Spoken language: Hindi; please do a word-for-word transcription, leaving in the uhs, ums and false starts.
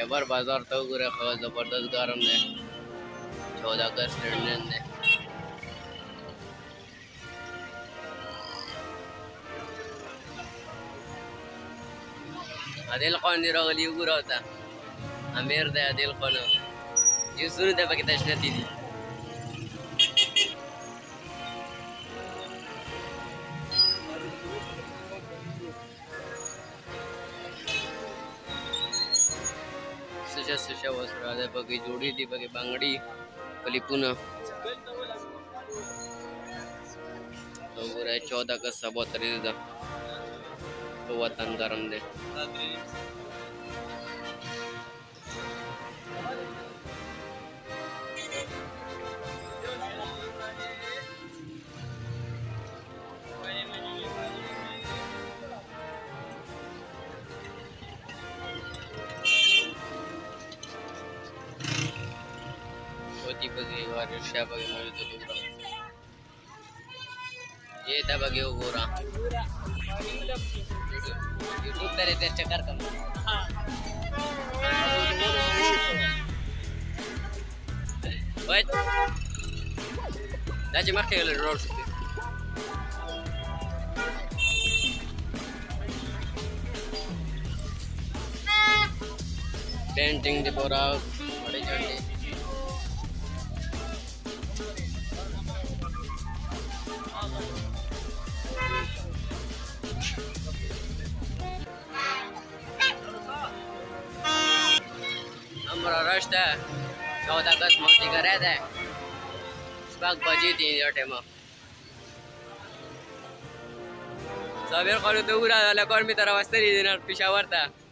खैबर बाजार तो पूरा जबरदस्त गरम है चौदह अगस्त ने Adil Khan ni rogli ugurata Amir da Adil Khan Yusuru da bagi tashnati di Susha susha wasura da bagi jodi di bagi bangdi pelipuna तो पूरा चौदह का सब तरीके का तो वतन गरम दे छोटी बगी वाले शाह बगी मौजूद होगा ये था बगे वो गोरा यूट्यूब पे रहते चक्कर कम what dah cuma kayak road painting di bawah ada jadi हमारा रास्ता चौदह अगस्त मोदी का रहता है बाग बजी थी टाइम सबेर करू तो पूरा कर्मी तरह वास्ते पिशावर था